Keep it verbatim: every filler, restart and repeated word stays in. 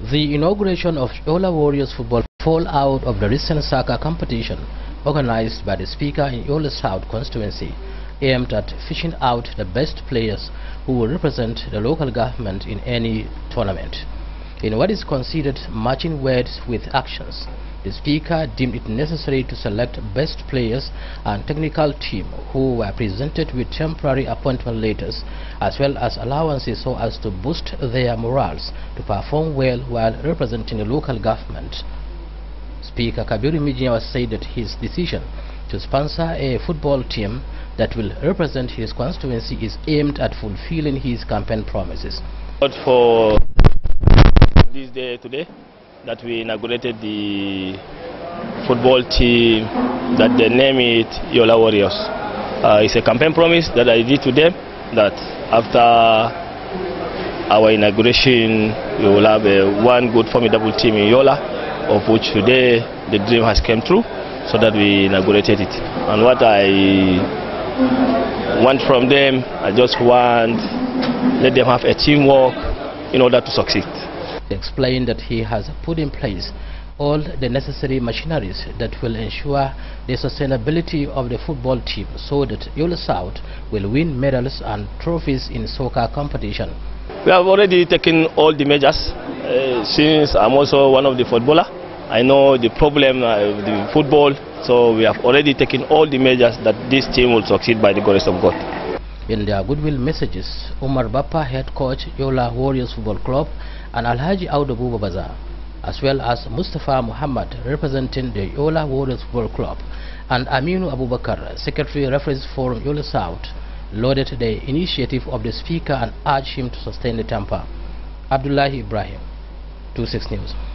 The inauguration of Yola Warriors football fall out of the recent soccer competition organized by the Speaker in Yola South constituency, aimed at fishing out the best players who will represent the local government in any tournament. In what is considered matching words with actions, the Speaker deemed it necessary to select best players and technical team who were presented with temporary appointment letters as well as allowances so as to boost their morals to perform well while representing the local government. Speaker Kabiru Mijiawa said that his decision to sponsor a football team that will represent his constituency is aimed at fulfilling his campaign promises. But for this day today, that we inaugurated the football team, that they name it Yola Warriors. Uh, it's a campaign promise that I did to them, that after our inauguration we will have a one good formidable team in Yola, of which today the dream has come true, so that we inaugurated it. And what I want from them, I just want let them have a teamwork in order to succeed. He explained that he has put in place all the necessary machineries that will ensure the sustainability of the football team so that Yola South will win medals and trophies in soccer competition. We have already taken all the measures. Uh, since I'm also one of the footballers, I know the problem of the football, so we have already taken all the measures that this team will succeed by the grace of God. In their goodwill messages, Umar Bappa, head coach Yola Warriors Football Club, and Alhaji Audu Buba Baza, as well as Mustafa Muhammad representing the Yola Warriors Football Club, and Aminu Abubakar, Secretary Referees Forum Yola South, lauded the initiative of the Speaker and urged him to sustain the temper. Abdullahi Ibrahim, two six News.